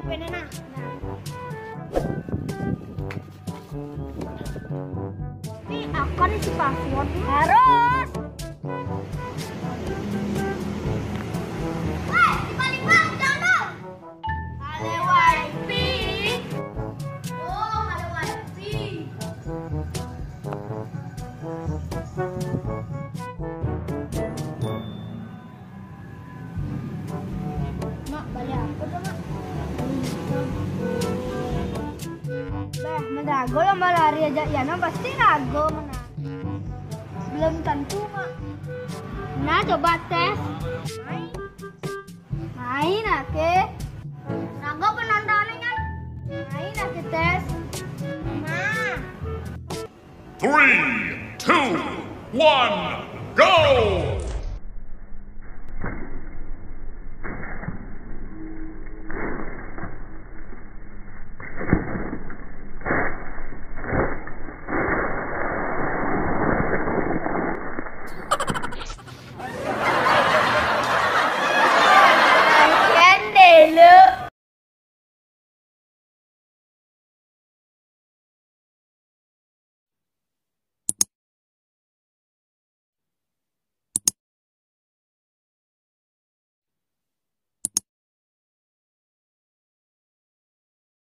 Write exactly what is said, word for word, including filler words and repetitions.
pwede na. Tapi akan si password harus. Woi, dibalik bang, jangan. Halo wifi. Oh, halo wifi. Mak, balik apa tuh, Mak? Bah, mendago lomba lari aja. Ya, no, pasti rago menang. Belum tentu, Mak. Nah, coba tes. Main. Main, ake. Rago penontonnya kan? Main, ake tes. Nah. Three, two, one, go!